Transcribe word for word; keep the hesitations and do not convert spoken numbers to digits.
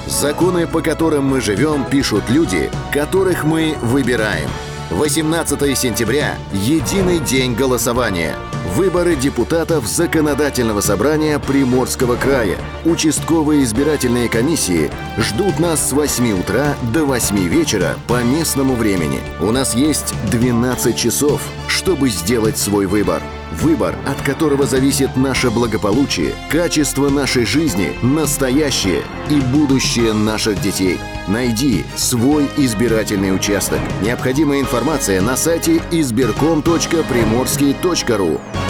Законы, по которым мы живем, пишут люди, которых мы выбираем. восемнадцатое сентября – единый день голосования. Выборы депутатов Законодательного собрания Приморского края. Участковые избирательные комиссии ждут нас с восьми утра до восьми вечера по местному времени. У нас есть двенадцать часов, чтобы сделать свой выбор. Выбор, от которого зависит наше благополучие, качество нашей жизни, настоящее и будущее наших детей. Найди свой избирательный участок. Необходимая информация на сайте избирком точка приморский точка ру.